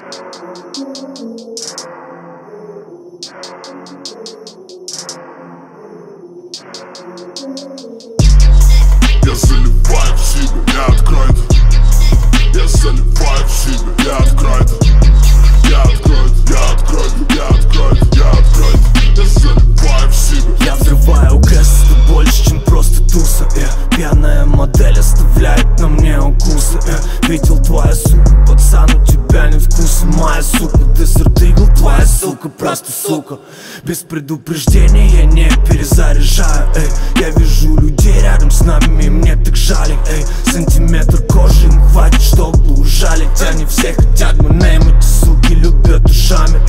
Я заливаю в себя, я открыт. Я заливаю в себя, я открыт. Я открыт, я открыт, я открыт, я открыт. Я заливаю в себя. Я взрываю гэс, это больше, чем просто туса. Пьяная модель оставляет на мне укусы. Видел твоя сука, пацан, у тебя нет вкуса. Моя сука, десерт игл, твоя ссылка, просто сука. Без предупреждения я не перезаряжаю. Я вижу людей рядом с нами, и мне так жаль. Сантиметр кожи им хватит, чтобы ужалить. Они все хотят мой нейм, эти суки любят ушами.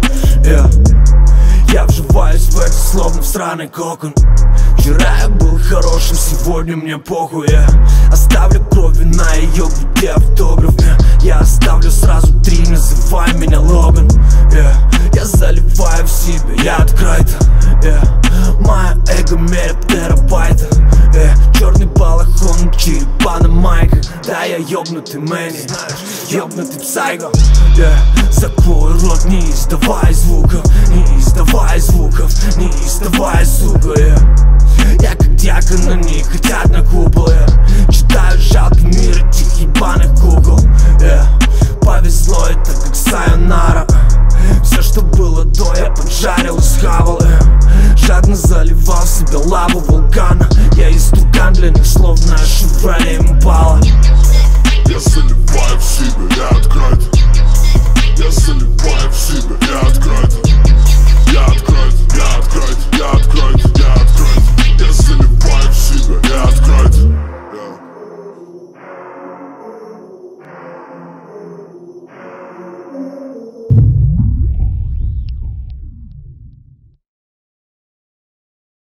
Я вживаюсь в это, словно в сраный кокон. Вчера я был хорошим, сегодня мне похуй. Оставлю крови на ее груди автограф. Я оставлю сразу 3, называй меня Логан. Я заливаю в себя, я открыт. Моя эго мерит терабайта. Черный балахон, черепа на майках. Да, я ёбнутый Мэнни, ёбнутый псайго. Закрой рот, не издавай звуков, не издавай звуков, не издавай, сука. Я как дьякон, они хотят на купол. Читаю жалкий мир этих ебаных кукол.